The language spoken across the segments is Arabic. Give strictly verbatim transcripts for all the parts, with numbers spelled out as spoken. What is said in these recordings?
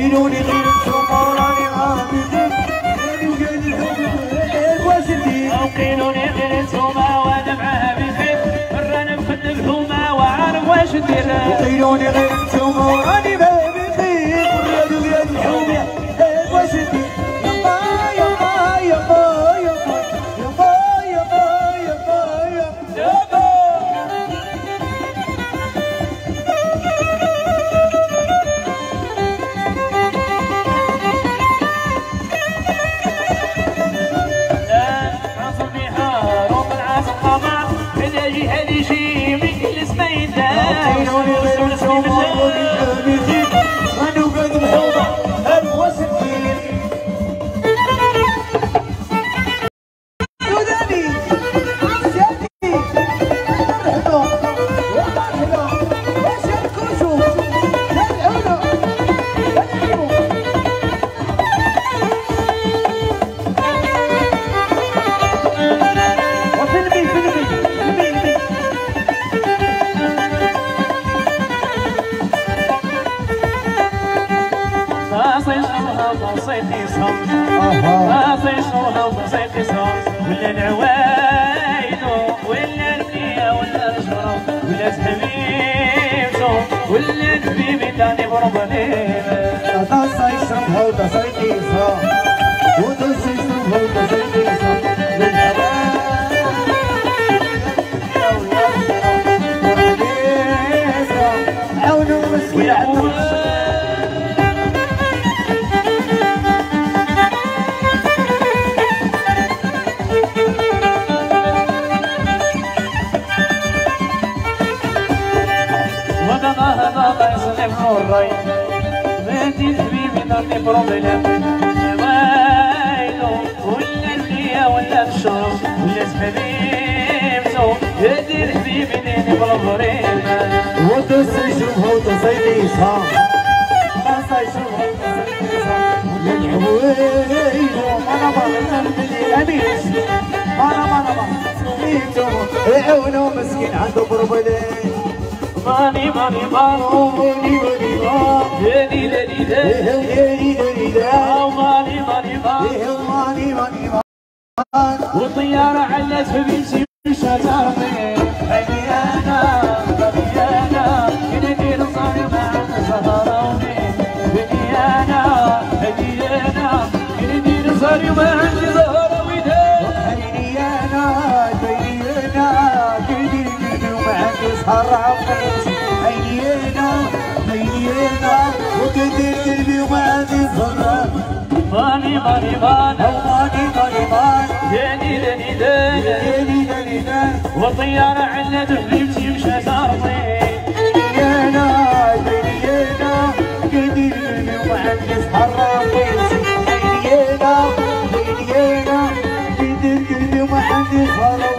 وقيلوني غير نتوما راني غادي وقال الحب واش ندير وقيلوني غير نتوما وانا معاها بخير رانا نفد بهما وعارف واش ندير وقيلوني غير نتوما راني معاها بخير وراني وقال الحب واش ندير يما يما يما يما يما يما يما يما هادي شي من كل سمين داس وقيلوني غير نتوما راني بخير راني وقال الحب واش ندير ولا العوايد ولا البنيه ولا الشرف ولا تحميمتو ولا البيبي تاني بربليم دا سايشرب هودا سايتيسا ودا سايشرب هودا سايتيسا عاونوا مسكين الراي بنتي حبيبي دارني بروبليم ويلو ولا الدنيا ولا الشرب ولا حبيبتو يدير حبيبي ديني بروبليم ودا سيشوف هودا سيديسها ما سيشوف هودا سيديسها ويلو انا ما نبني اميش انا ما انا عاونوا مسكين عنده بروبليم ماني ماني مانو ماني ماني مانو داني داني داني داني داني داني ماني ماني ماني ماني ماني والطيارة علت في بيتي مشات أرضي هيني أنا هيني أنا كندير صاري مع سهروني هيني أنا هيني أنا كندير صاري مع سهروني هيني أنا هيني أنا كندير مع سهروني هينينا هينينا وكدير قلبي ومعاني صغار ماني ماني ماني ماني ماني ماني داني داني داني داني داني داني والطيارة علت حبيبتي مشات أرضي هينينا هينينا كدير قلبي ومعاني صغار هينينا هينينا كدير قلبي ومعاني صغار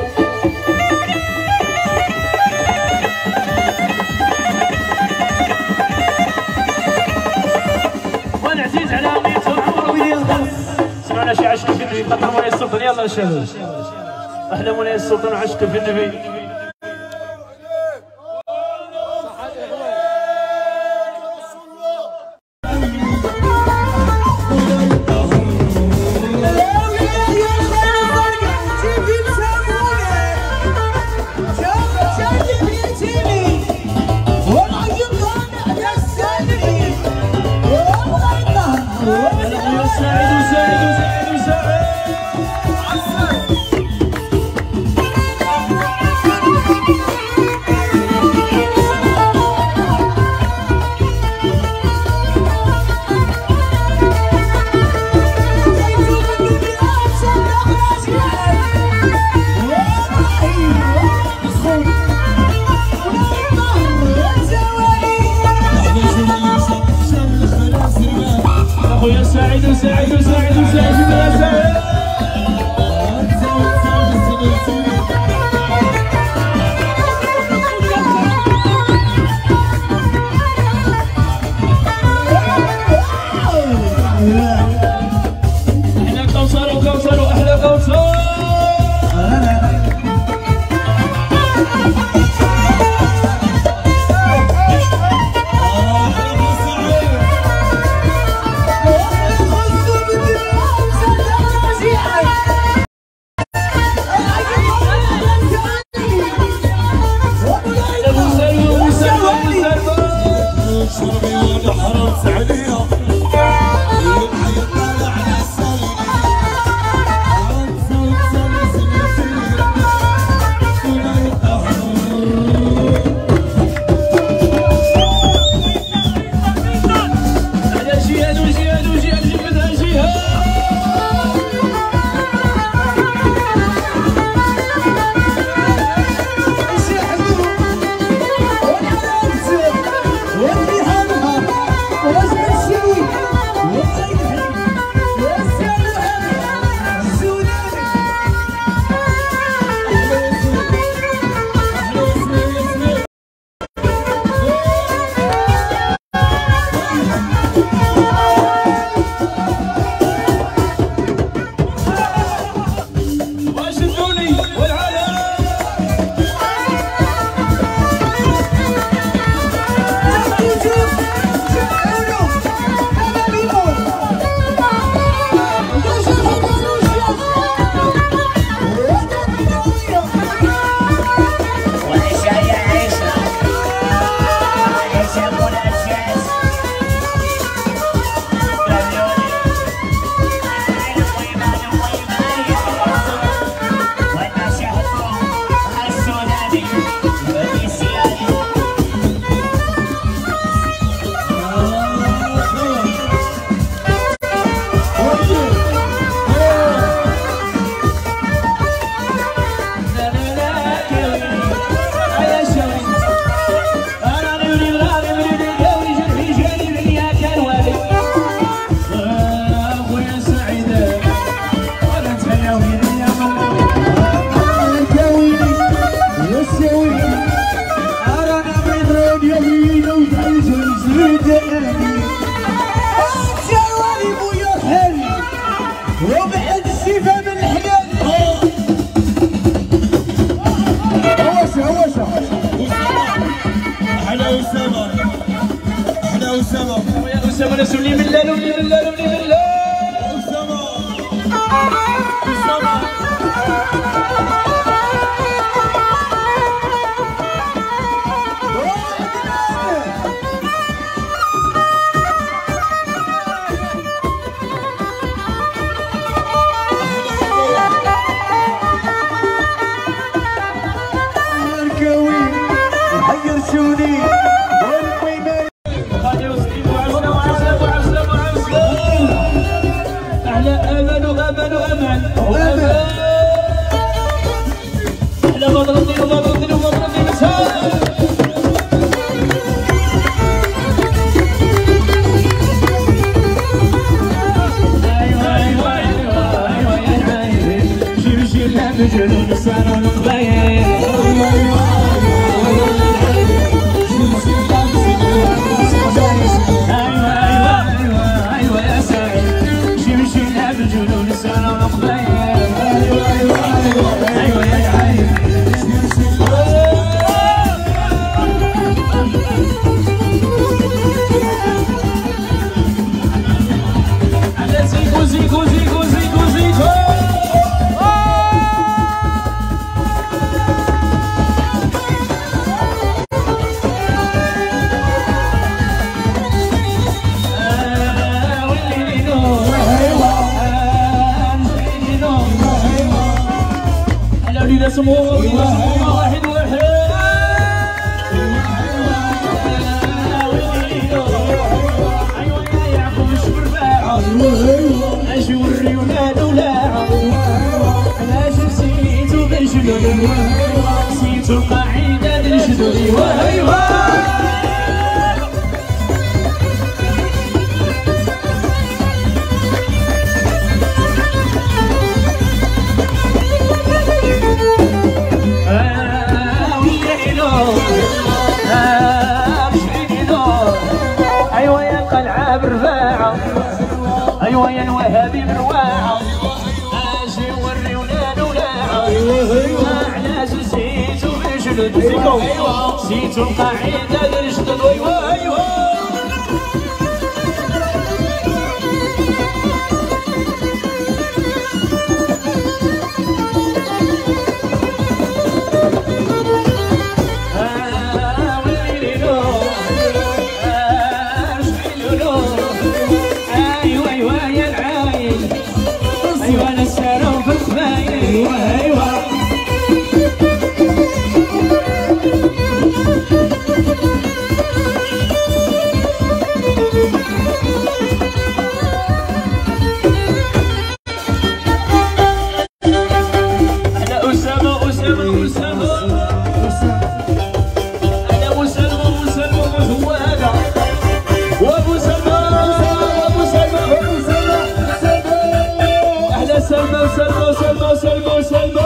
عزيز على ميت العمر ويدي الخلص سمعنا شي عشق في النبي قدر مولاي السلطان يلا شباب احلى مولاي السلطان عشق في النبي سعيد وسعيد وسعيد بجنون صاروا القبايل ايوه ايوه ايوه ايوه يا سعيد شمشينا بجنون صاروا القبايل ايوه ايوه ايوه يا عايد زيكو زيكو زيكو زيكو زيكو اسمه واحد واحد ايوه يا يعقوب الشبرباعه اجي وريونا دولاعه علاش نسيتو بنشدو نسيتو القاعده نشدو ايوا ايوا ايوه يا القلعه بالرفاعه ايوه يا الوهابي بالرواعه اجي وريونا نولاعه علاش نسيتو بنشدد نسيتو القاعده نشدد ايوا ايوا سلمى سلمى سلمى سلمى سلمى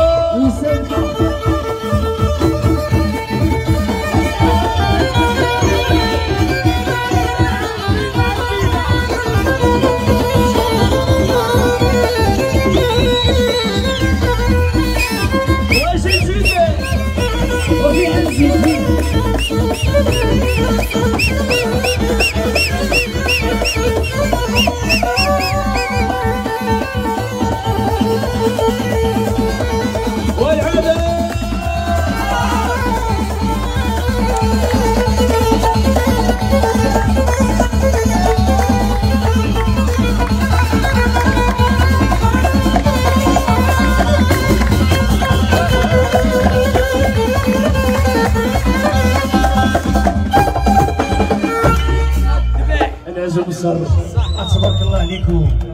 لازم نصرف تبارك الله عليكم.